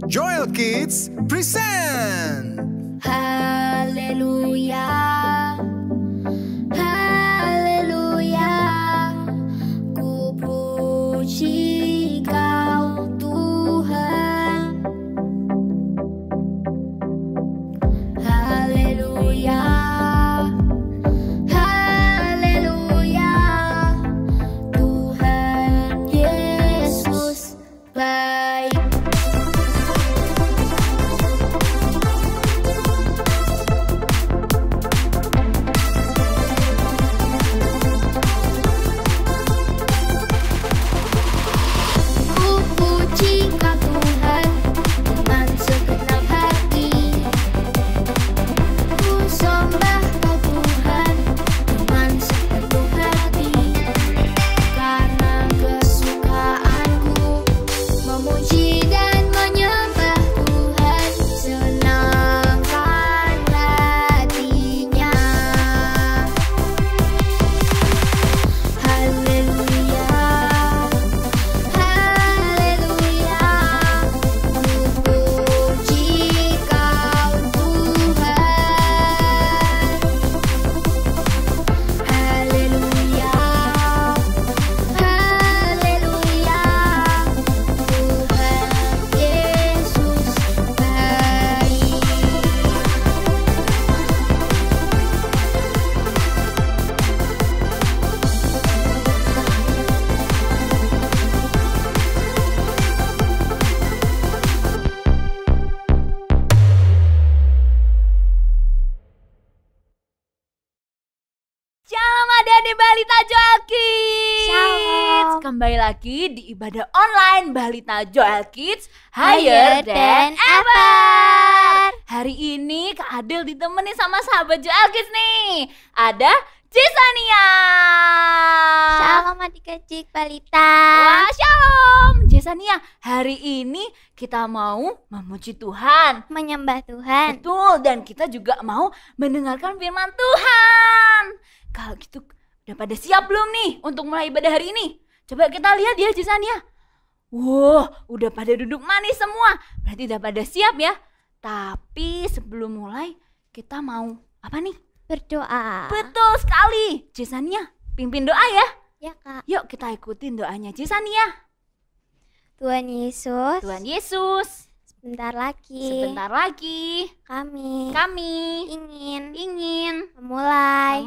Joel Kids present. Haleluya, haleluya, ku puji Kau Tuhan. Haleluya, haleluya, Tuhan Yesus baik. Adik Balita Joel Kids. Shalom. Kembali lagi di ibadah online Balita Joel Kids Higher Than Ever. Hari ini Kak Adel ditemani sama sahabat Joel Kids nih. Ada Jesania. Shalom adik-adik Balita. Wah, shalom Jesania. Hari ini kita mau memuji Tuhan, Menyembah Tuhan. betul, dan kita juga mau mendengarkan firman Tuhan. Kalau gitu udah pada siap belum nih untuk mulai ibadah hari ini? Coba kita lihat ya Jesania. Wah, udah pada duduk manis semua. Berarti udah pada siap ya. Tapi sebelum mulai kita mau apa nih? Berdoa. Betul sekali. Jesania, pimpin doa ya. Ya Kak. Yuk kita ikutin doanya Jesania. Tuhan Yesus. Tuhan Yesus, Sebentar lagi. sebentar lagi Kami kami ingin memulai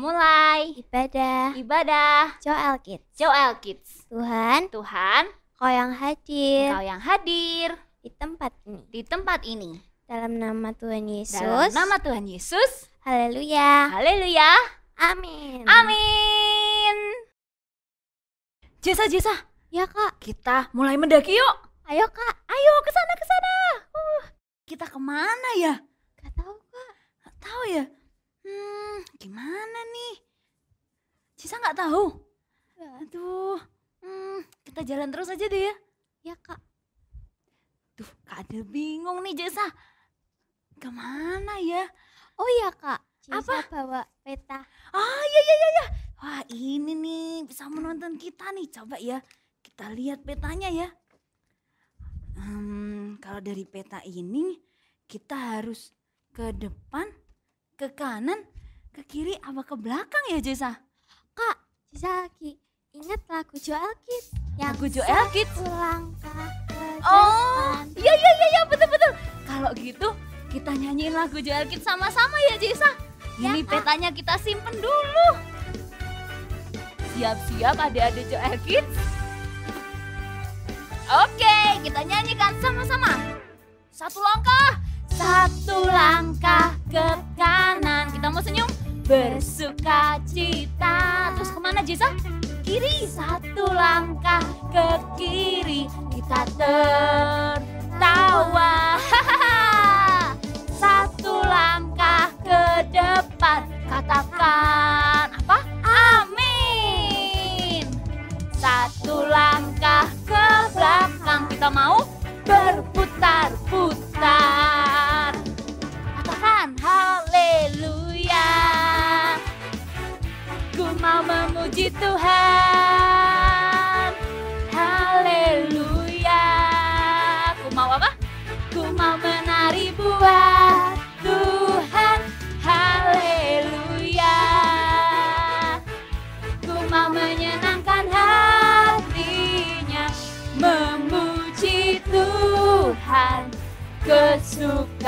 ibadah Joel Kids. Kids. Tuhan, Tuhan, Kau yang hadir Engkau yang hadir di tempat ini. di tempat ini. Dalam nama Tuhan Dalam Yesus. nama Tuhan Yesus. Haleluya. Haleluya. Amin. Amin. Jesa, Ya Kak. kita mulai mendaki yuk. Ayo Kak. Ayo ke sana. Kita kemana ya? Gak tahu Kak. Nggak tahu ya. Gimana nih? Jesa nggak tahu. Ya. Aduh. Kita jalan terus aja deh ya. Ya Kak. Duh, Kak Adel bingung nih Jesa. Kemana ya? Oh iya Kak. Jesa Apa? bawa peta. Ah, iya. Wah, ini nih bisa menonton kita nih. Coba ya, kita lihat petanya ya. Kalau dari peta ini, kita harus ke depan, ke kanan, ke kiri, apa ke belakang ya Jesa? Kak, Jesa lagi ingat lagu Joel Kids. Lagu Joel Kids? Satu langkah ke Oh, depan. iya, betul. Kalau gitu, kita nyanyiin lagu Joel Kids sama-sama ya Jesa. Ya, Ini Kak. petanya kita simpen dulu. Siap-siap adik-adik Joel Kids. Oke, kita nyanyikan sama-sama. Satu langkah ke kanan. Kita mau senyum, bersuka cita. Terus kemana Jesa? Kiri. Satu langkah ke kiri, kita tertawa. Satu langkah ke depan, katakan apa? Amin. Satu langkah ke belakang, kita mau berputar-putar. Katakan haleluya. Ku mau memuji Tuhan. Haleluya. Ku mau apa? Ku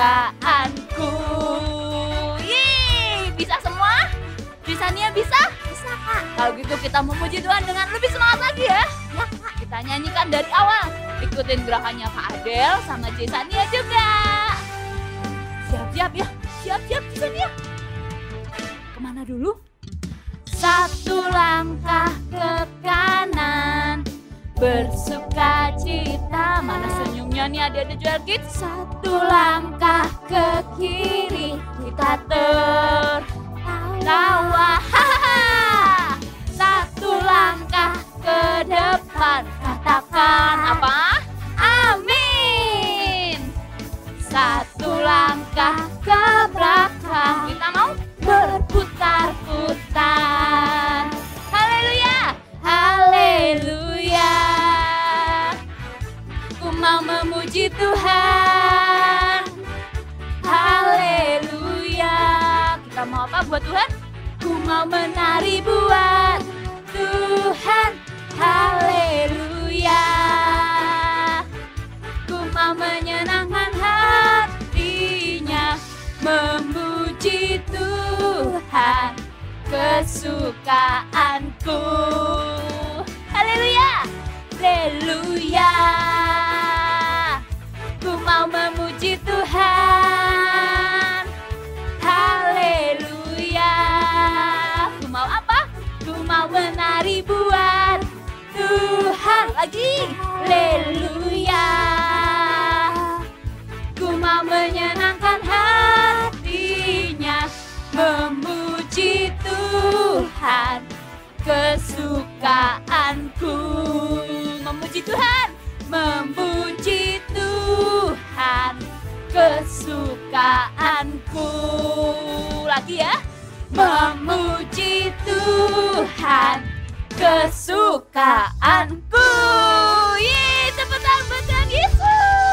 kesukaanku. Yeay, bisa semua? Bisanya bisa? Bisa Kak. Kalau gitu kita memuji Tuhan dengan lebih semangat lagi ya. Ya Kak. Kita nyanyikan dari awal. Ikutin gerakannya Kak Adel sama Jesania juga. Siap-siap ya. Siap-siap Jesania. Kemana dulu? Satu langkah ke kanan, bersuka cita. Mana senyumnya nih adik-adik Joel Kids? Satu langkah ke kiri, kita tertawa. Satu langkah ke depan, katakan apa? Amin. Satu langkah ke belakang, kita mau berputar-putar. Haleluya, haleluya. Ku mau memuji Tuhan. Haleluya. Kita mau apa buat Tuhan? Ku mau menari buat Tuhan. Haleluya. Ku mau menyenangkan hatinya, memuji Tuhan kesukaanku. Haleluya, haleluya. Ku mau memuji Tuhan. Haleluya. Ku mau apa? Ku mau menari buat Tuhan. Lagi, haleluya. Ku mau menyenangkan hatinya, memuji Tuhan kesukaanku. Memuji Tuhan, memuji Tuhan kesukaanku. Lagi ya, memuji Tuhan kesukaanku. Yeay, tepuk tangan buat Yesus.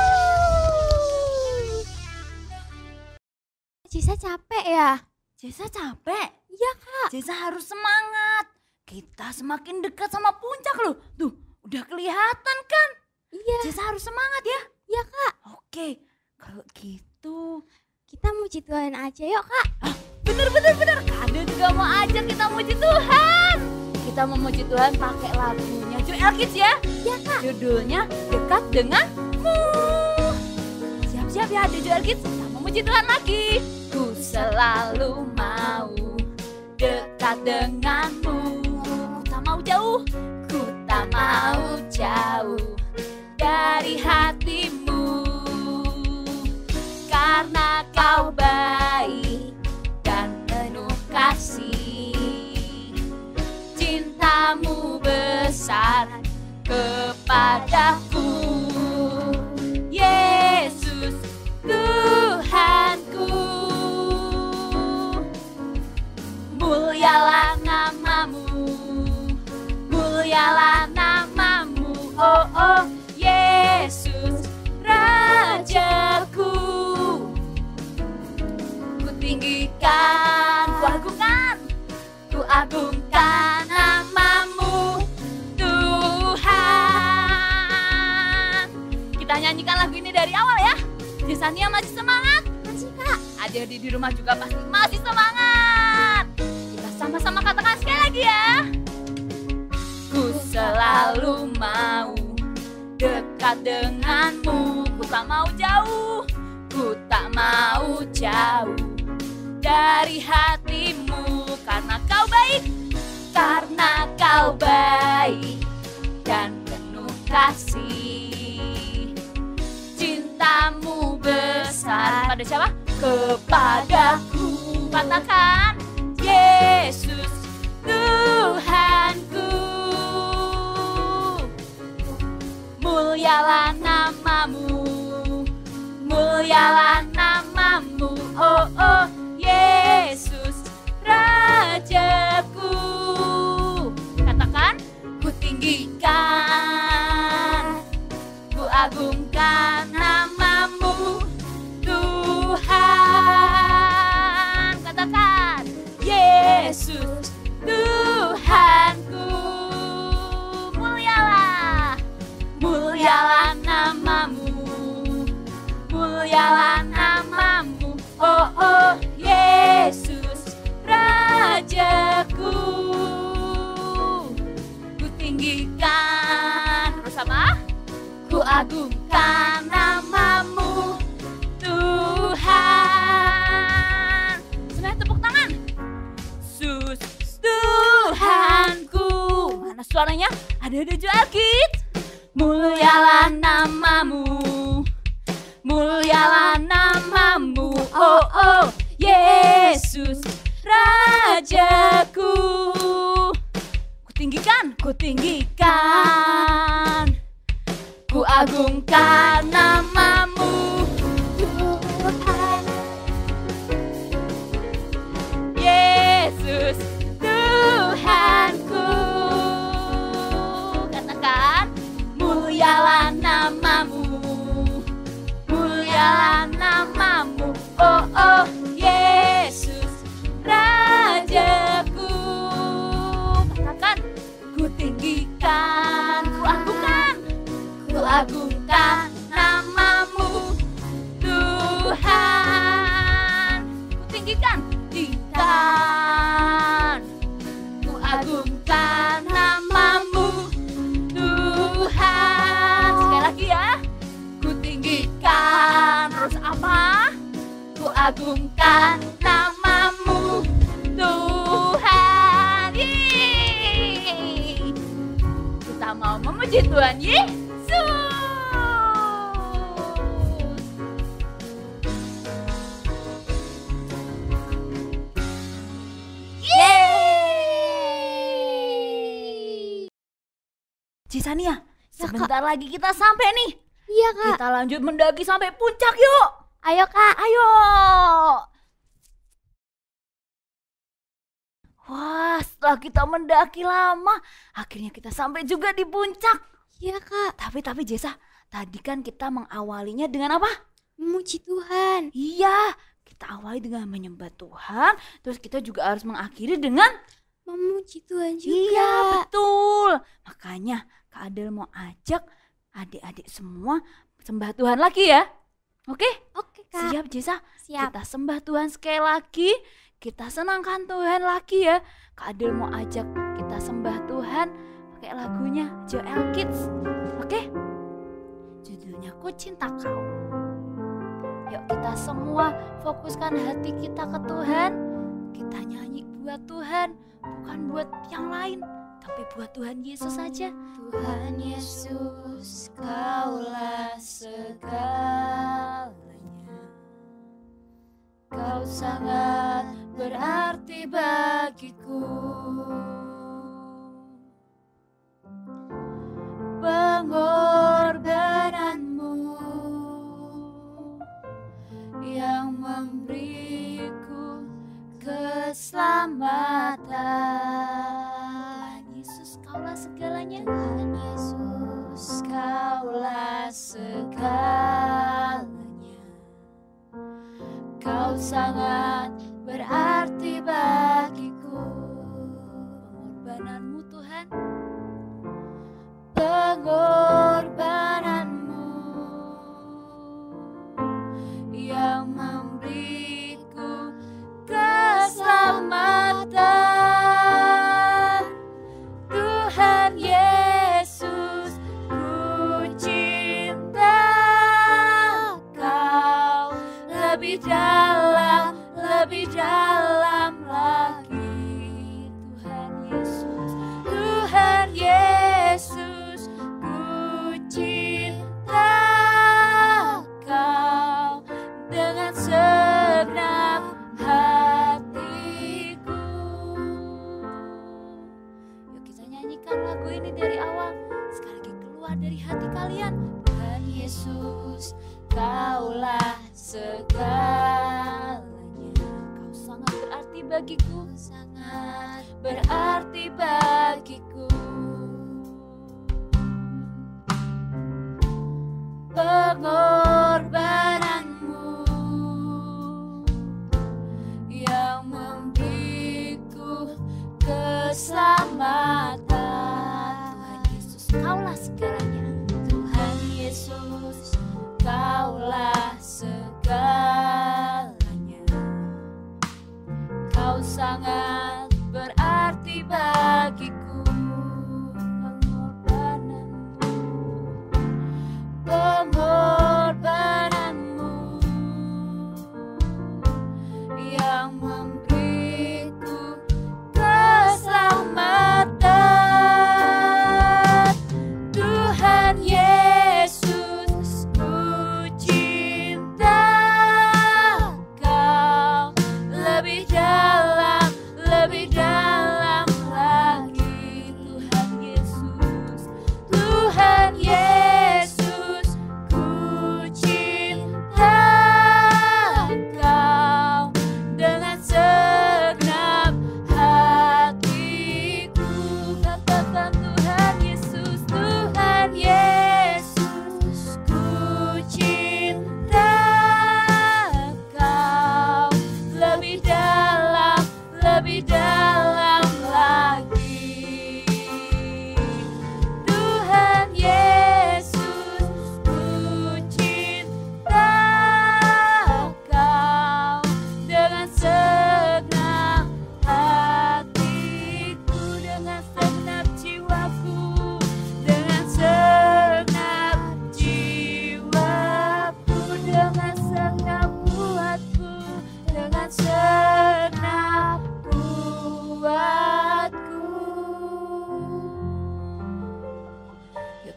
Cisa capek ya? Jesa capek. Iya Kak. Jesa harus semangat. Kita semakin dekat sama puncak loh. Tuh, udah kelihatan kan? Iya. Jesa harus semangat ya. Iya Kak. Oke, kalau gitu. Kita muji Tuhan aja yuk Kak. Bener. Kade juga mau ajak kita muji Tuhan. Kita memuji Tuhan pakai lagunya Joel Kids ya. Iya Kak. Judulnya Dekat Denganmu. Siap-siap ya adik Joel Kids. Kita memuji Tuhan lagi. Ku selalu mau dekat denganmu. Ku tak mau jauh. Ku tak mau jauh dari hatimu. Karena kau baik dan penuh kasih. Cintamu besar kepadaku. Yesus Tuhanku. Mulialah namamu. Mulialah namamu. Oh oh Yesus Rajaku. Ku tinggikan, ku agungkan namamu Tuhan. Kita nyanyikan lagu ini dari awal ya. Jesania masih semangat? Masih Kak. Adik-adik di rumah juga pasti masih semangat. Kita sama-sama katakan sekali lagi ya. Ku selalu mau dekat denganmu. Ku tak mau jauh. Ku tak mau jauh dari hatimu. Karena kau baik. Karena kau baik dan penuh kasih. Cintamu besar. Pada siapa? Kepadaku. Katakan Yesus Tuhanku. Mulialah namamu. Mulialah namamu. Oh oh Yesus Rajaku. Katakan ku tinggikan, ku agungkan namamu Tuhan. Katakan Yesus Tuhanku. Mulialah, mulialah namamu. Mulialah namamu. ku agungkan namamu Tuhan. Semuanya tepuk tangan. Yesus Tuhanku. Mana suaranya? Ada Joel Kids. Mulialah namamu, mulialah namamu, oh oh Yesus Rajaku. Ku tinggikan, ku agungkan namamu Tuhan. Yesus Tuhanku. Katakan, mulialah namamu, mulialah namamu, oh oh Yesus Rajaku. Katakan, ku tinggikan, ku agungkan namamu Tuhan. Ku tinggikan, ku agungkan namamu Tuhan. Sekali lagi ya. Ku tinggikan, terus apa? Ku agungkan namamu Tuhan. Yeay. Kita mau memuji Tuhan Yesus. Yeay. Cisania, sebentar lagi kita sampai nih. Iya Kak. Kita lanjut mendaki sampai puncak yuk. Ayo Kak. Ayo. Wah, setelah kita mendaki lama, akhirnya kita sampai juga di puncak. Iya Kak. Tapi Jesa, tadi kan kita mengawalinya dengan apa? Memuji Tuhan. Iya, kita awali dengan menyembah Tuhan, terus kita juga harus mengakhiri dengan Memuji Tuhan juga. iya, betul. Makanya Kak Adel mau ajak adik-adik semua sembah Tuhan lagi ya. Oke? Oke Kak. Siap Jesa? Siap. Kita sembah Tuhan sekali lagi. Kita senangkan Tuhan lagi ya. Kak Adel mau ajak kita sembah Tuhan pakai lagunya Joel Kids. Oke? Judulnya Ku Cinta Kau. Yuk kita semua fokuskan hati kita ke Tuhan. Kita nyanyi buat Tuhan, bukan buat yang lain, tapi buat Tuhan Yesus saja. Tuhan Yesus, Kaulah segalanya. Kau sangat berarti bagiku. Pengorbananmu yang memberiku keselamatan. Yesus, Kaulah segalanya. Tuhan Yesus, Kaulah segalanya. Kau sangat berarti bagiku. Pengorbananmu Tuhan, Pengorbananmu yang memberiku keselamatan. Tuhan Yesus, ku cinta Kau lebih dalam lagi. Tuhan Yesus, Tuhan Yesus, ku cinta Kau dengan segenap hatiku. yuk kita nyanyikan lagu ini dari awal. Sekali lagi keluar dari hati kalian. Tuhan Yesus, Kaulah segalanya. Kau sangat berarti bagiku. Sangat berarti bagiku. Pengorbananmu yang memberiku keselamatan. Tuhan Yesus, Kaulah segalanya. Tuhan Yesus, Kaulah segalanya. Kau sangat berarti bagiku.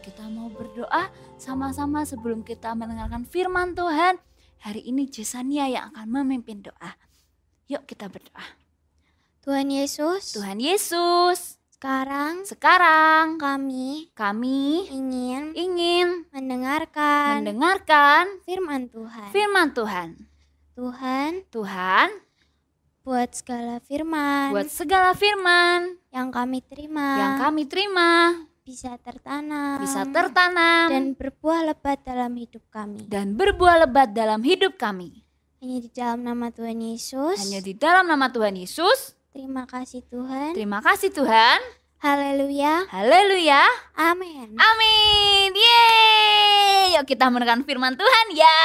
kita mau berdoa sama-sama sebelum kita mendengarkan firman Tuhan. Hari ini Jesania yang akan memimpin doa. Yuk kita berdoa. Tuhan Yesus, Sekarang kami ingin mendengarkan firman Tuhan. Tuhan, buat segala firman buat segala firman yang kami terima bisa tertanam dan berbuah lebat dalam hidup kami. Hanya di dalam nama Tuhan Yesus. Terima kasih Tuhan. Haleluya. Amin. Yeay. Yuk kita mendengarkan firman Tuhan ya.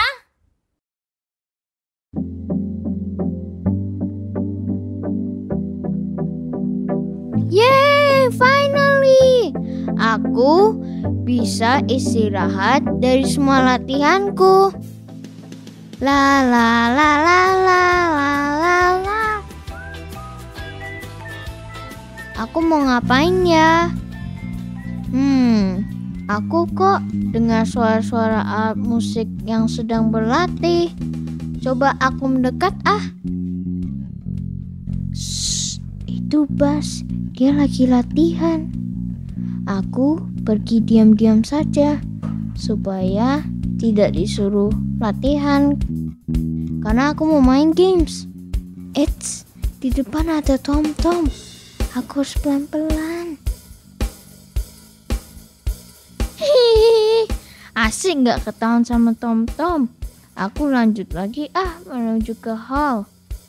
Yeay, finally! Aku bisa istirahat dari semua latihanku. La la la la la la la la. Aku mau ngapain ya? Aku kok dengar suara-suara alat musik yang sedang berlatih. Coba aku mendekat Shh, itu bass. Dia lagi latihan. Aku pergi diam-diam saja supaya tidak disuruh latihan karena aku mau main games. Eits, di depan ada Tom-Tom. Aku harus pelan-pelan. Hihihi, asik gak ketahuan sama Tom-Tom. Aku lanjut lagi menuju ke hall.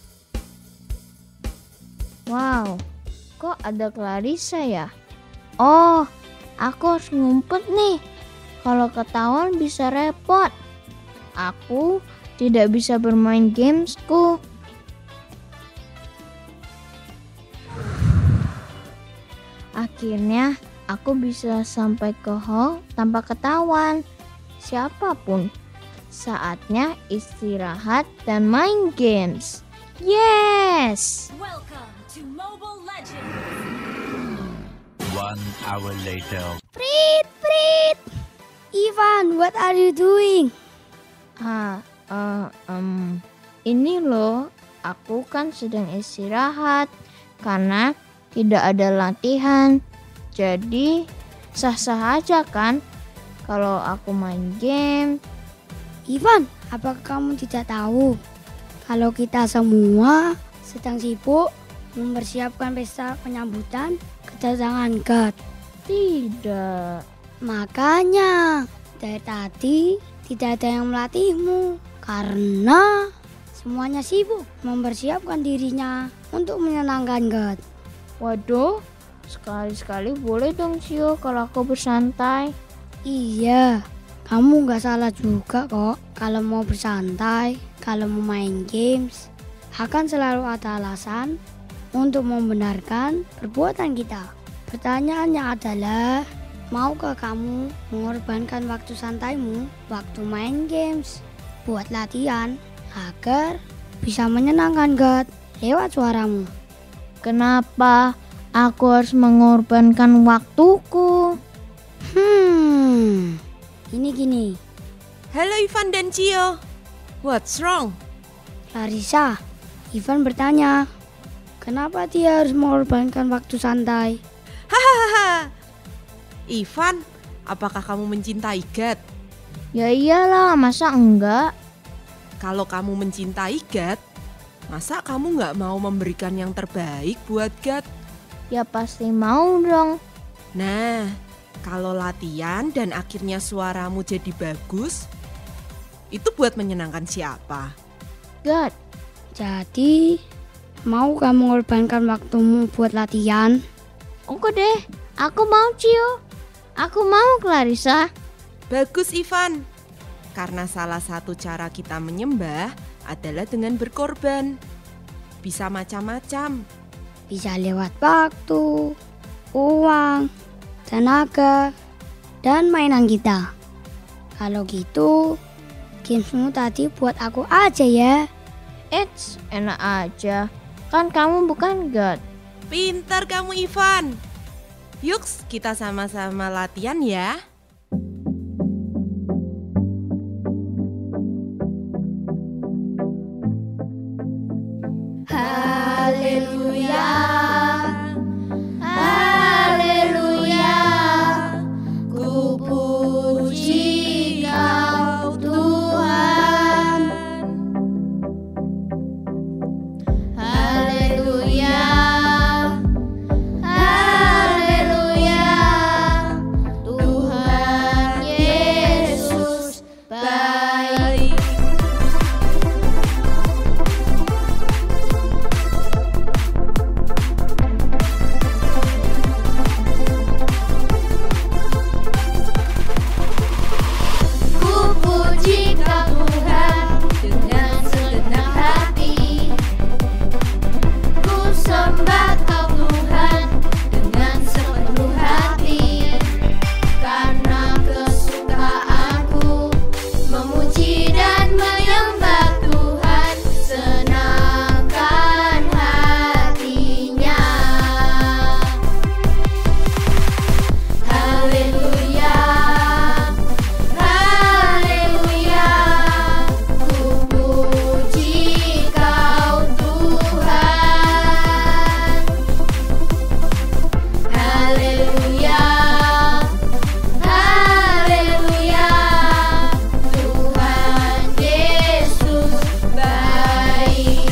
Wow, kok ada Clarissa ya? Oh, aku harus ngumpet nih. Kalau ketahuan bisa repot. Aku tidak bisa bermain gamesku. Akhirnya aku bisa sampai ke hall tanpa ketahuan siapapun. Saatnya istirahat dan main games. Yes! Welcome to Mobile Legends. 1 hour later. Prit! Ivan, what are you doing? Ini loh, aku kan sedang istirahat karena tidak ada latihan. Jadi sah-sah aja kan kalau aku main game. Ivan, apakah kamu tidak tahu kalau kita semua sedang sibuk mempersiapkan pesta penyambutan kedatangan God? Tidak. Makanya dari tadi tidak ada yang melatihmu karena semuanya sibuk mempersiapkan dirinya untuk menyenangkan God. Waduh, sekali-sekali boleh dong Cio kalau aku bersantai. Iya, kamu gak salah juga kok. Kalau mau bersantai, kalau mau main games, akan selalu ada alasan untuk membenarkan perbuatan kita. Pertanyaannya adalah, maukah kamu mengorbankan waktu santaimu, waktu main games, buat latihan, agar bisa menyenangkan God lewat suaramu? Kenapa aku harus mengorbankan waktuku? Ini gini. Halo Ivan dan Cio. What's wrong? Larissa, Ivan bertanya, kenapa dia harus mengorbankan waktu santai? Hahaha. Ivan, apakah kamu mencintai God? Ya iyalah, masa enggak? Kalau kamu mencintai God, masa kamu gak mau memberikan yang terbaik buat God? Ya pasti mau dong. Nah, kalau latihan dan akhirnya suaramu jadi bagus, itu buat menyenangkan siapa? God. Jadi, mau kamu mengorbankan waktumu buat latihan? Oke deh, aku mau Cio. Aku mau Clarissa. Bagus Ivan, karena salah satu cara kita menyembah adalah dengan berkorban. Bisa macam-macam. Bisa lewat waktu, uang, tenaga, dan mainan kita. Kalau gitu, gamesmu tadi buat aku aja ya. Eits, enak aja. Kan kamu bukan God. Pintar kamu Ivan. Yuks, kita sama-sama latihan ya. Haleluya, haleluya, ku puji Kau Tuhan. Haleluya, haleluya, Tuhan Yesus baik. Ku puji Kau Tuhan dengan segenap hati. Ku sembah Kau Tuhan dengan sepenuh hati. Karena kesukaanku memuji dan menyembah Tuhan, senangkan hatinya. Haleluya, haleluya, ku puji Kau Tuhan. Haleluya, haleluya, Tuhan Yesus baik.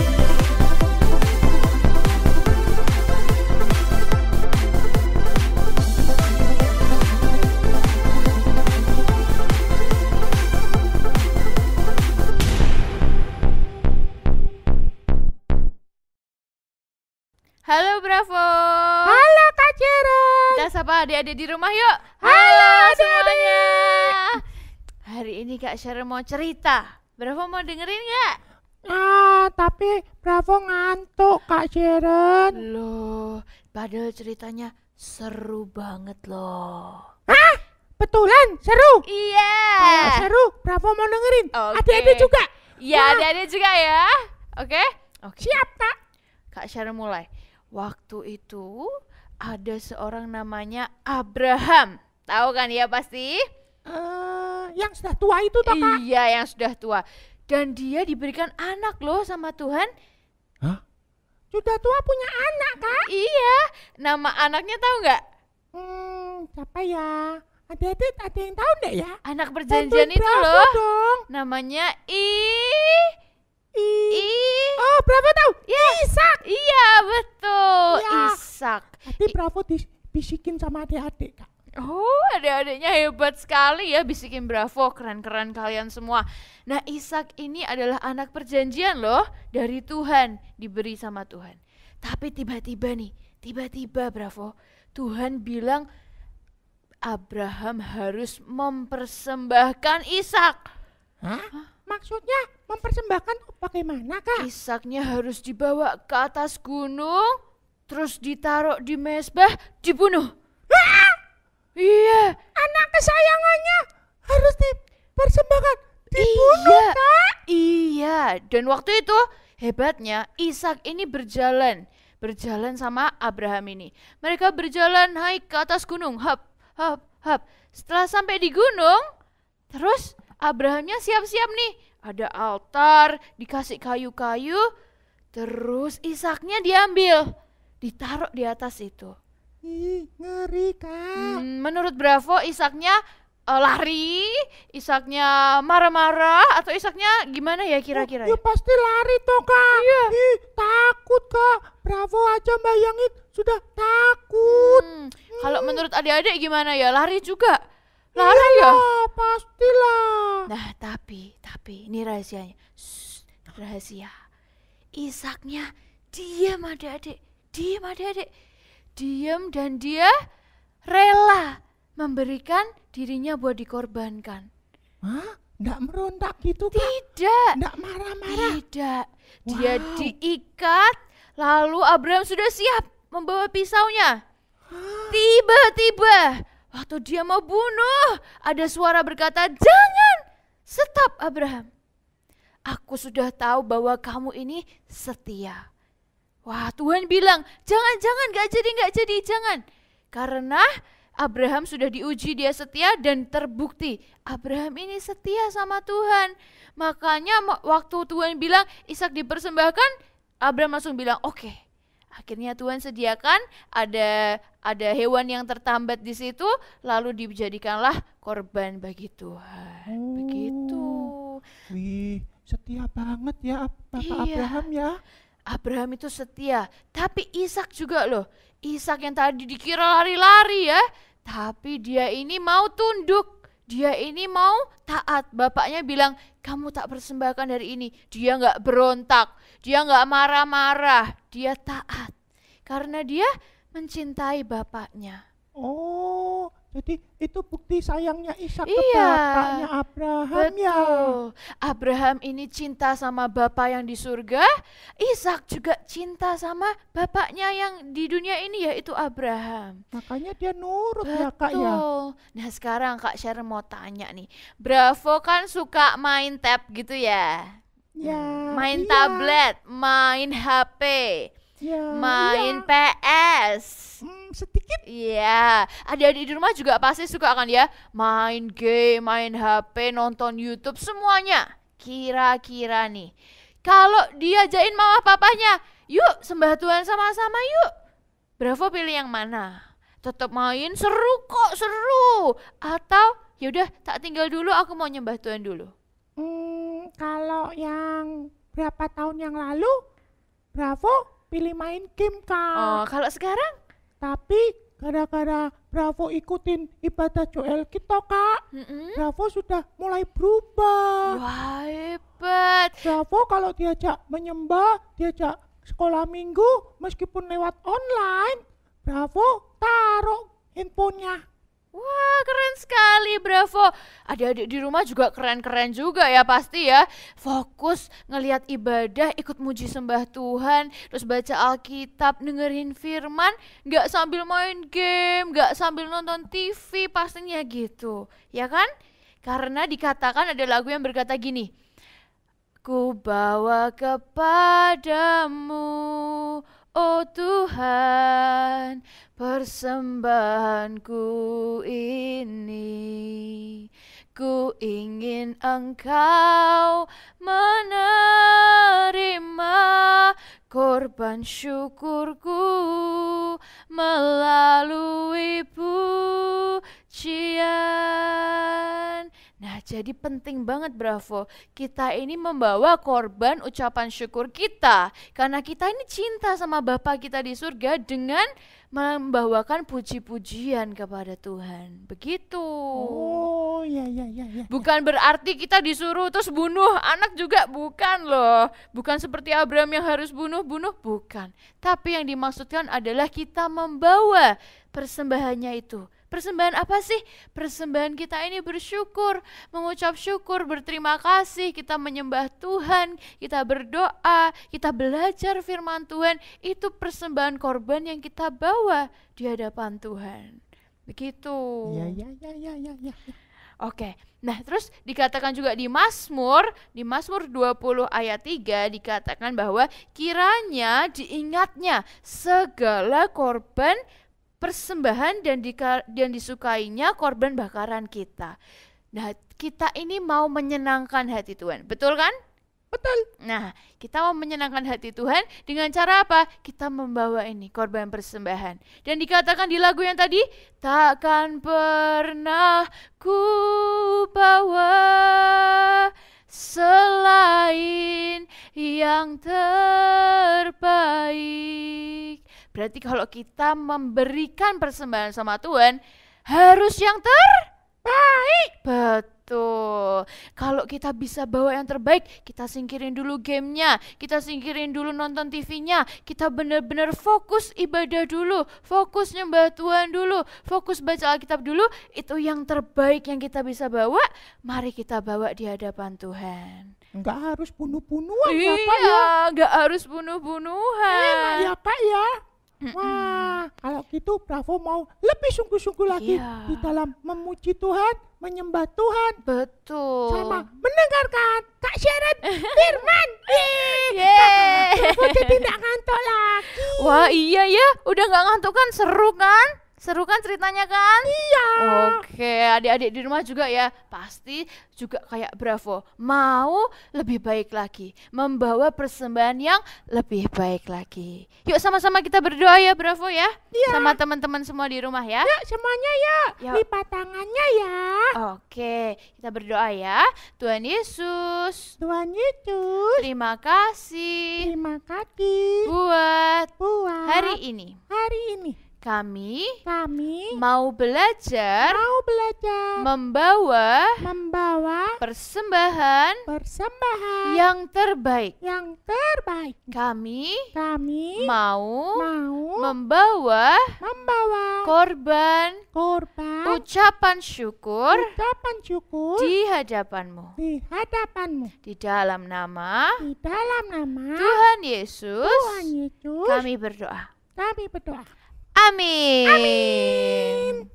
Halo Bravo. Halo Kak Jera. Kita sapa adik-adik di rumah yuk. Halo semuanya. Hari ini Kak Sharon mau cerita. Bravo mau dengerin nggak? Tapi Bravo ngantuk Kak Jeren. Loh, padahal ceritanya seru banget loh. Betulan seru. Iya. Kalau seru Bravo mau dengerin. Oke. Adik-adik juga. Iya, adik-adik juga ya. Oke? Siap Kak. Kak Sharon mulai. Waktu itu ada seorang namanya Abraham. Tahu kan ya pasti? Yang sudah tua itu toh Kak. Iya, yang sudah tua. Dan dia diberikan anak loh sama Tuhan. Sudah tua punya anak Kak. Iya, nama anaknya tahu nggak? Siapa ya? Adik-adik ada yang tahu enggak ya? Anak perjanjian Bantuin itu Bravo loh. dong. Namanya Oh, Bravo tahu. Ya. Ishak. Iya, betul. Ya. Ishak. Tadi Bravo dibisikin sama adik-adik Kak. Oh, adik-adiknya hebat sekali ya, bisikin Bravo, keren-keren kalian semua. Nah, Ishak ini adalah anak perjanjian loh, dari Tuhan, diberi sama Tuhan. Tapi tiba-tiba Bravo, Tuhan bilang Abraham harus mempersembahkan Ishak. Maksudnya mempersembahkan bagaimana Kak? Ishaknya harus dibawa ke atas gunung, terus ditaruh di mezbah, dibunuh. Iya. Anak kesayangannya harus dipersembahkan, dibunuh Kak? Iya, dan waktu itu hebatnya Ishak ini berjalan sama Abraham ini. Mereka berjalan naik ke atas gunung, hap. Setelah sampai di gunung, terus Abrahamnya siap-siap nih. Ada altar, dikasih kayu-kayu, terus Ishaknya diambil, ditaruh di atas itu. Ngeri Kak. Menurut Bravo, Ishaknya lari, Ishaknya marah-marah, atau Ishaknya gimana ya kira-kira? Ya pasti lari toh Kak. Iya. Takut Kak. Bravo aja bayangin sudah takut. Kalau menurut adik-adik gimana ya? Lari juga? Lari ya? Pastilah. Nah, tapi ini rahasianya. Shh, rahasia. Ishaknya diam adik-adik. Diam dan dia rela memberikan dirinya buat dikorbankan. Nggak merontak gitu Kak? Tidak. Nggak marah-marah? Tidak. Dia diikat, lalu Abraham sudah siap membawa pisaunya. Tiba-tiba waktu dia mau bunuh, ada suara berkata, "Jangan! Stop Abraham. Aku sudah tahu bahwa kamu ini setia." Wah, Tuhan bilang, jangan, gak jadi, jangan. Karena Abraham sudah diuji dia setia dan terbukti Abraham ini setia sama Tuhan. Makanya waktu Tuhan bilang Ishak dipersembahkan, Abraham langsung bilang oke. Akhirnya Tuhan sediakan ada hewan yang tertambat di situ, lalu dijadikanlah korban bagi Tuhan. Begitu. Wih, setia banget ya Bapak Abraham ya. Abraham itu setia, tapi Ishak juga loh. Ishak yang tadi dikira lari-lari ya, tapi dia ini mau tunduk. Dia ini mau taat. Bapaknya bilang, kamu tak persembahkan hari ini. Dia gak berontak, dia gak marah-marah, dia taat. Karena dia mencintai bapaknya. Oh, jadi itu bukti sayangnya Ishak ke bapaknya Abraham ya. Abraham ini cinta sama Bapa yang di surga, Ishak juga cinta sama bapaknya yang di dunia ini yaitu Abraham. Makanya dia nurut ya Kak ya. Nah sekarang Kak Sharon mau tanya nih, Bravo kan suka main tab gitu ya? Main tablet, main HP, main PS. Sedikit. Iya, adik-adik di rumah juga pasti suka kan ya, main game, main HP, nonton YouTube, semuanya. Kira-kira nih, kalau diajain mama papanya, yuk sembah Tuhan sama-sama yuk, Bravo pilih yang mana? Tetap main, seru kok, seru. Atau yaudah tak tinggal dulu, aku mau nyembah Tuhan dulu. Kalau yang berapa tahun yang lalu, Bravo pilih main game Kak. Oh, kalau sekarang? Tapi gara-gara Bravo ikutin ibadah Joel kita Kak, Bravo sudah mulai berubah. Wah hebat. Bravo kalau diajak menyembah, diajak sekolah minggu, meskipun lewat online, Bravo taruh handphonenya. Wah keren sekali Bravo. Adik-adik di rumah juga keren-keren juga ya pasti ya. Fokus ngelihat ibadah, ikut muji sembah Tuhan, terus baca Alkitab, dengerin firman, gak sambil main game, gak sambil nonton TV, pastinya gitu. Ya kan? Karena dikatakan ada lagu yang berkata gini, ku bawa kepadamu, oh Tuhan, persembahanku ini. Ku ingin Engkau menerima korban syukurku melalui pujian. Nah, jadi penting banget Bravo, kita ini membawa korban ucapan syukur kita. Karena kita ini cinta sama Bapa kita di surga dengan membawakan puji-pujian kepada Tuhan. Begitu. Oh, iya. Bukan berarti kita disuruh terus bunuh anak juga, bukan loh. Bukan seperti Abraham yang harus bunuh, bukan. Tapi yang dimaksudkan adalah kita membawa persembahannya itu. Persembahan apa sih? Persembahan kita ini bersyukur, mengucap syukur, berterima kasih, kita menyembah Tuhan, kita berdoa, kita belajar firman Tuhan. Itu persembahan korban yang kita bawa di hadapan Tuhan. Begitu. Iya. Oke, nah terus dikatakan juga di Mazmur 20 ayat 3 dikatakan bahwa kiranya diingatnya segala korban persembahan dan disukainya korban bakaran kita. Nah, kita ini mau menyenangkan hati Tuhan, betul kan? Betul. Nah, kita mau menyenangkan hati Tuhan dengan cara apa? Kita membawa ini korban persembahan. Dan dikatakan di lagu yang tadi, takkan pernah ku bawa selain yang terbaik. Berarti kalau kita memberikan persembahan sama Tuhan, harus yang terbaik. Betul. Kalau kita bisa bawa yang terbaik, kita singkirin dulu gamenya, kita singkirin dulu nonton TV-nya, kita benar-benar fokus ibadah dulu, fokus nyembah Tuhan dulu, fokus baca Alkitab dulu. Itu yang terbaik yang kita bisa bawa, mari kita bawa di hadapan Tuhan. Enggak harus bunuh-bunuhan ya Kak ya. Iya, enggak harus bunuh-bunuhan. Enak ya Kak ya. Wah, kalau gitu Bravo mau lebih sungguh-sungguh lagi di dalam memuji Tuhan, menyembah Tuhan. Betul. Sama mendengarkan Kak Sharon firman. Yeay. Bravo jadi tidak ngantuk lagi. Wah iya ya, udah gak ngantuk kan, seru kan? Seru kan ceritanya kan? Iya. Oke, adik-adik di rumah juga ya. Pasti juga kayak Bravo. Mau lebih baik lagi. Membawa persembahan yang lebih baik lagi. Yuk sama-sama kita berdoa ya Bravo ya. Iya. Sama teman-teman semua di rumah ya. Yuk semuanya yuk. Yuk. Lipat tangannya ya. Oke, kita berdoa ya. Tuhan Yesus, Tuhan Yesus, terima kasih terima kasih buat buat hari ini. hari ini. Kami Kami mau belajar mau belajar membawa membawa persembahan persembahan yang terbaik. yang terbaik. Kami Kami mau mau membawa membawa korban korban ucapan syukur ucapan syukur di hadapanmu. di hadapanmu. Di dalam nama Di dalam nama Tuhan Yesus, Tuhan Yesus kami berdoa. kami berdoa. Amin.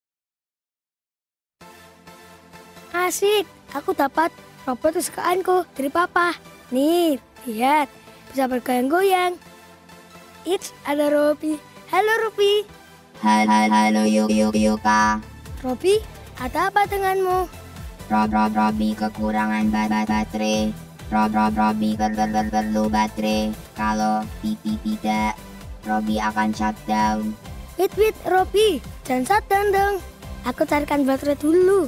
Asik, aku dapat robot kesukaanku dari papa. Nih, lihat, bisa bergoyang-goyang. It's ada Robi. Halo Robi. Halo Yoka. Robi, ada apa denganmu? Robi kekurangan baterai. Robi perlu baterai. Kalau pipi tidak, Robi akan shutdown. Wait, Robi, jangan shutdown dong. Aku carikan baterai dulu.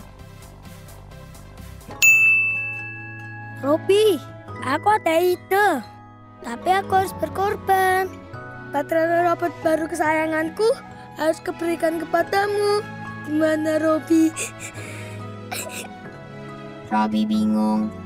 Robi, aku ada ide. Tapi aku harus berkorban. Baterai robot baru kesayanganku harus kuberikan kepadamu. Gimana Robi? Robi bingung.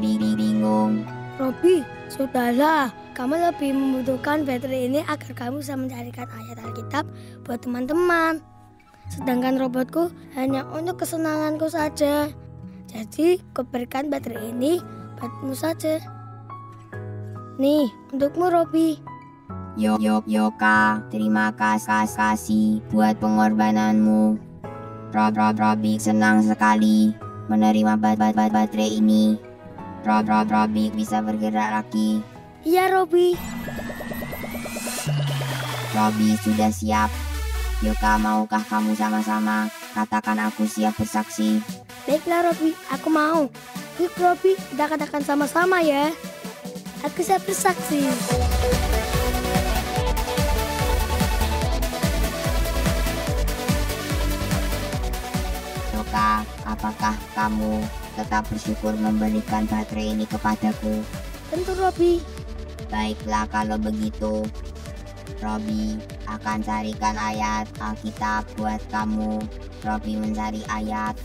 Robi, sudahlah. Kamu lebih membutuhkan baterai ini agar kamu bisa mencarikan ayat Alkitab buat teman-teman. Sedangkan robotku hanya untuk kesenanganku saja. Jadi, kuberikan baterai ini buatmu saja. Nih, untukmu Robi. Yoka, terima kasih buat pengorbananmu. Robi senang sekali menerima baterai ini. Robi bisa bergerak lagi. Iya Robi. Robi sudah siap. Yoka, maukah kamu sama-sama? Katakan aku siap bersaksi. Baiklah Robi, aku mau. Yuk Robi, kita katakan sama-sama ya. Aku siap bersaksi. Yoka, apakah kamu tetap bersyukur memberikan baterai ini kepadaku? Tentu Robi. Baiklah kalau begitu, Robi akan carikan ayat Alkitab buat kamu. Robi mencari ayat.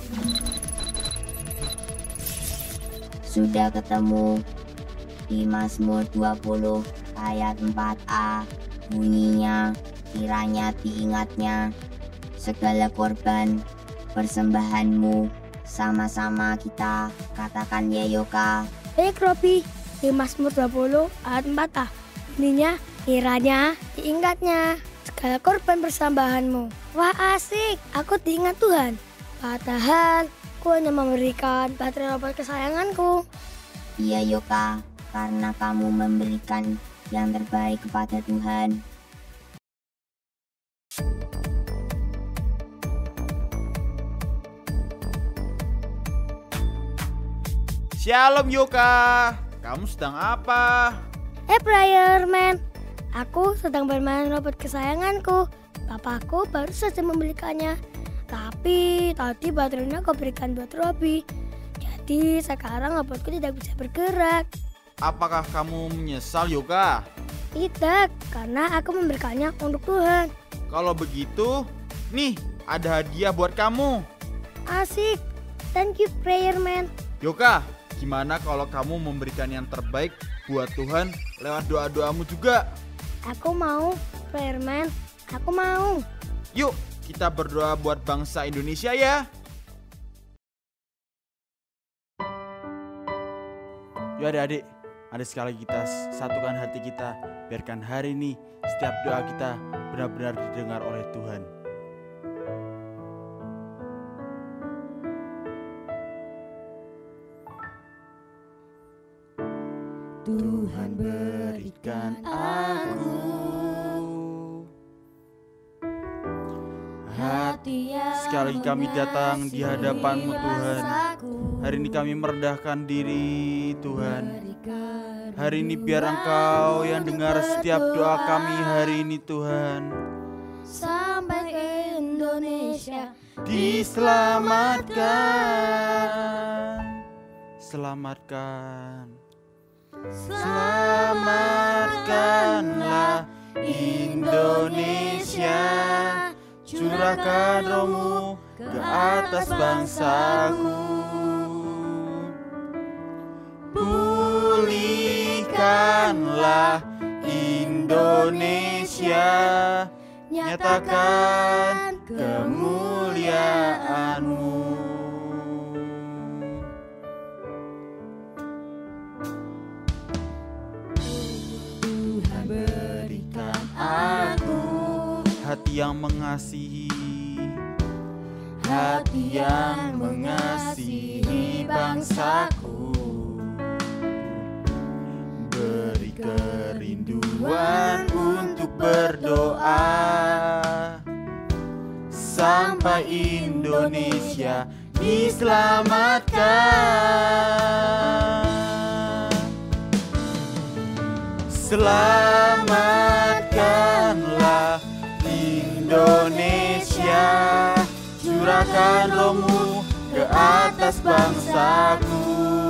Sudah ketemu di Mazmur 20 ayat 4a. Bunyinya, kiranya diingatnya segala korban persembahanmu. Sama-sama kita katakan ya Yoka. Baik Robi. Di Mazmur 20 ayat 4a. Bunyinya, kiranya diingatnya segala korban persembahanmu. Wah asik, aku diingat Tuhan. Padahal aku hanya memberikan baterai robot kesayanganku. Iya Yoka, karena kamu memberikan yang terbaik kepada Tuhan. Shalom Yoka, kamu sedang apa? Fireman, aku sedang bermain robot kesayanganku. Papaku baru saja membelikannya. Tapi tadi baterainya aku berikan buat Robi. Jadi sekarang robotku tidak bisa bergerak. Apakah kamu menyesal Yoka? Tidak, karena aku memberikannya untuk Tuhan. Kalau begitu, nih ada hadiah buat kamu. Asik, thank you Fireman. Yoka, gimana kalau kamu memberikan yang terbaik buat Tuhan lewat doa-doamu juga? Aku mau, Fireman. Aku mau. Yuk, kita berdoa buat bangsa Indonesia ya. Yuk adik-adik, mari sekali kita satukan hati kita. Biarkan hari ini setiap doa kita benar-benar didengar oleh Tuhan. Tuhan berikan aku sekali lagi kami datang di hadapan-Mu Tuhan. Hari ini kami merendahkan diri Tuhan. Hari ini biar Engkau yang dengar setiap doa kami hari ini Tuhan. Sampai ke Indonesia Diselamatkan, selamatkan, selamatkanlah Indonesia. Curahkan Roh-Mu ke atas bangsaku. Pulihkanlah Indonesia. Nyatakan kemuliaan-Mu. Tuhan berikan aku hati yang mengasihi, hati yang mengasihi bangsaku. Beri kerinduan untuk berdoa sampai Indonesia diselamatkan. Selamatkanlah Indonesia. Curahkan Roh-Mu ke atas bangsaku.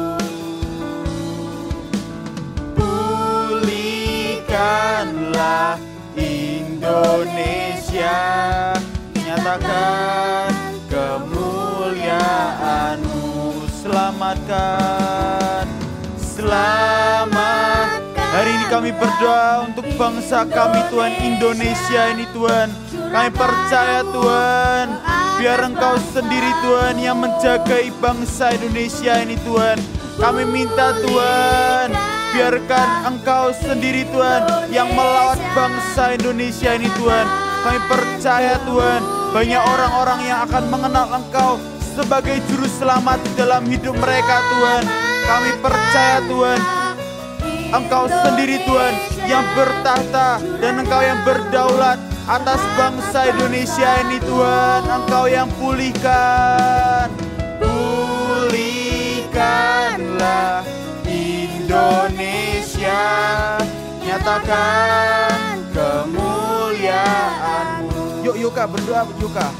Pulihkanlah Indonesia. Nyatakan kemuliaan-Mu. Selamatkan, selamatkan. Hari ini kami berdoa untuk bangsa kami Tuhan, Indonesia ini Tuhan. Kami percaya Tuhan, biar Engkau sendiri Tuhan yang menjagai bangsa Indonesia ini Tuhan. Kami minta Tuhan, biarkan Engkau sendiri Tuhan yang melawat bangsa Indonesia ini Tuhan. Kami percaya Tuhan, banyak orang-orang yang akan mengenal Engkau sebagai juru selamat di dalam hidup mereka Tuhan. Kami percaya Tuhan, Engkau sendiri Tuhan yang bertahta dan Engkau yang berdaulat atas bangsa Indonesia ini Tuhan. Engkau yang pulihkan. Pulihkanlah Indonesia. Nyatakan kemuliaan-Mu. Yuk Kak, berdoa yuk Kak.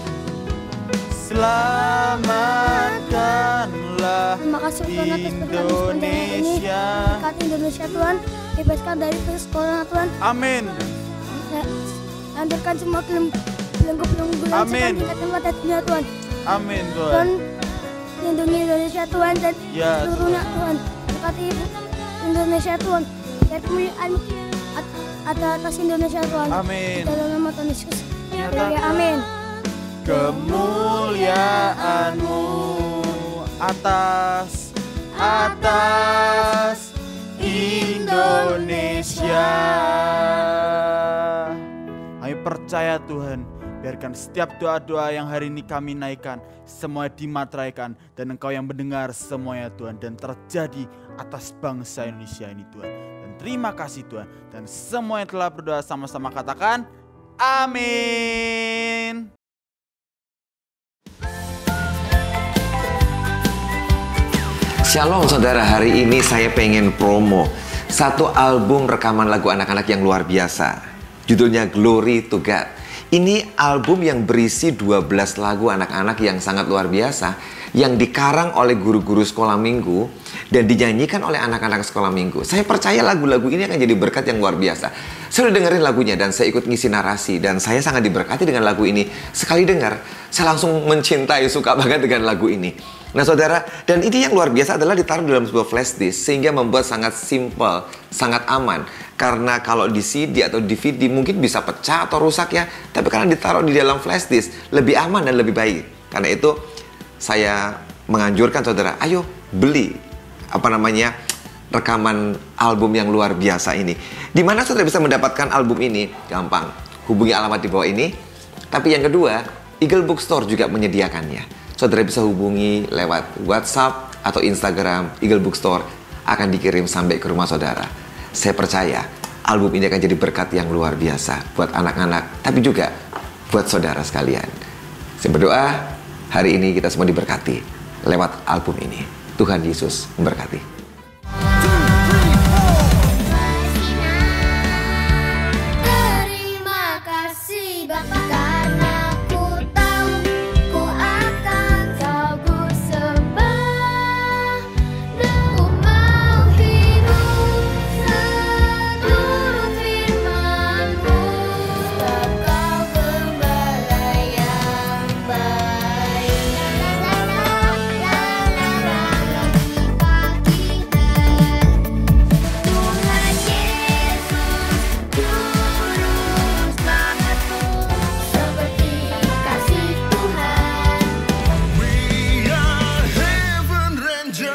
Selamatkanlah Indonesia. Berkati Indonesia Tuhan, bebaskan dari sekolah Tuhan. Amin. Lanjutkan semua belenggu-belenggu Amin. pada dunia Tuhan. Amin Tuhan. Tuhan. Lindungi Indonesia Tuhan dan seluruhnya Tuhan. Berkati Indonesia Tuhan. Biar kemuliaan ada atas Indonesia Tuhan. Amin. Dalam nama Tuhan Yesus. Amin. Kemuliaan-Mu atas Indonesia. Kami percaya Tuhan, biarkan setiap doa-doa yang hari ini kami naikkan semuanya dimateraikan dan Engkau yang mendengar semuanya Tuhan, dan terjadi atas bangsa Indonesia ini Tuhan. Dan terima kasih Tuhan, dan semua yang telah berdoa sama-sama katakan amin. Shalom saudara, hari ini saya pengen promo satu album rekaman lagu anak-anak yang luar biasa. Judulnya Glory to God. Ini album yang berisi 12 lagu anak-anak yang sangat luar biasa, yang dikarang oleh guru-guru sekolah minggu dan dinyanyikan oleh anak-anak sekolah minggu. Saya percaya lagu-lagu ini akan jadi berkat yang luar biasa. Saya udah dengerin lagunya dan saya ikut ngisi narasi, dan saya sangat diberkati dengan lagu ini. Sekali dengar, saya langsung mencintai, suka banget dengan lagu ini. Nah saudara, dan ini yang luar biasa adalah ditaruh dalam sebuah flash disk, sehingga membuat sangat simple, sangat aman. Karena kalau di CD atau DVD mungkin bisa pecah atau rusak ya, tapi karena ditaruh di dalam flash disk, lebih aman dan lebih baik. Karena itu saya menganjurkan saudara, ayo beli rekaman album yang luar biasa ini. Di mana saudara bisa mendapatkan album ini? Gampang, hubungi alamat di bawah ini. Tapi yang kedua, Eagle Bookstore juga menyediakannya. Saudara bisa hubungi lewat WhatsApp atau Instagram. Eagle Bookstore akan dikirim sampai ke rumah saudara. Saya percaya album ini akan jadi berkat yang luar biasa buat anak-anak, tapi juga buat saudara sekalian. Saya berdoa hari ini kita semua diberkati lewat album ini. Tuhan Yesus memberkati. Terima kasih Bapa, karena ku tahu ku akan kau ku sembah, dan ku mau hidup seturut firman-Mu, sebab kau gembala yang baik. Tuhan Yesus, lurus bangetmu seperti kasih Tuhan. We are Heaven Ranger.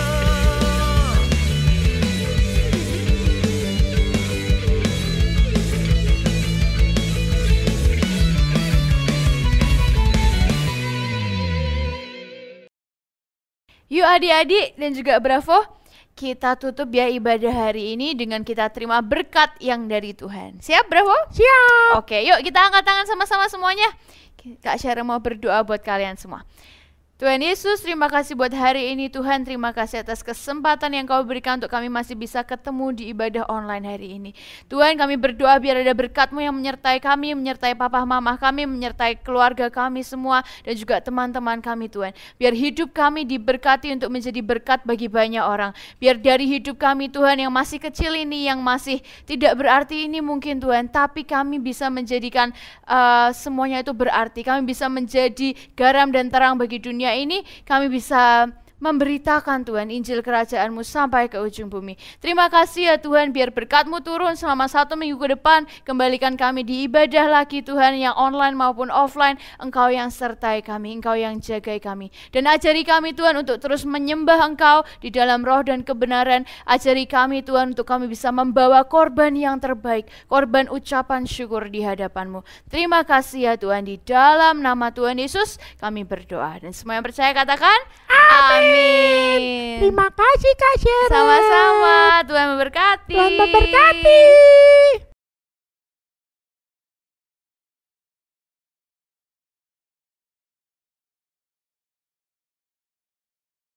Yuk adik-adik dan juga Bravo, kita tutup ya ibadah hari ini dengan kita terima berkat yang dari Tuhan. Siap Bravo? Siap. Oke, yuk kita angkat tangan sama-sama semuanya. Kak Syara mau berdoa buat kalian semua. Tuhan Yesus, terima kasih buat hari ini Tuhan. Terima kasih atas kesempatan yang Kau berikan untuk kami masih bisa ketemu di ibadah online hari ini. Tuhan, kami berdoa biar ada berkat-Mu yang menyertai kami, menyertai papa mama kami, menyertai keluarga kami semua, dan juga teman-teman kami Tuhan. Biar hidup kami diberkati untuk menjadi berkat bagi banyak orang. Biar dari hidup kami Tuhan yang masih kecil ini, yang masih tidak berarti ini mungkin Tuhan, tapi kami bisa menjadikan semuanya itu berarti. Kami bisa menjadi garam dan terang bagi dunia ini, kami bisa memberitakan Tuhan Injil kerajaan-Mu sampai ke ujung bumi. Terima kasih ya Tuhan, biar berkat-Mu turun selama 1 minggu ke depan. Kembalikan kami di ibadah lagi Tuhan, yang online maupun offline. Engkau yang sertai kami, Engkau yang jagai kami. Dan ajari kami Tuhan untuk terus menyembah Engkau di dalam roh dan kebenaran. Ajari kami Tuhan untuk kami bisa membawa korban yang terbaik, korban ucapan syukur di hadapan-Mu. Terima kasih ya Tuhan, di dalam nama Tuhan Yesus kami berdoa. Dan semua yang percaya katakan amin. Terima kasih Kak Syara. Sama-sama, Tuhan memberkati. Tuhan memberkati.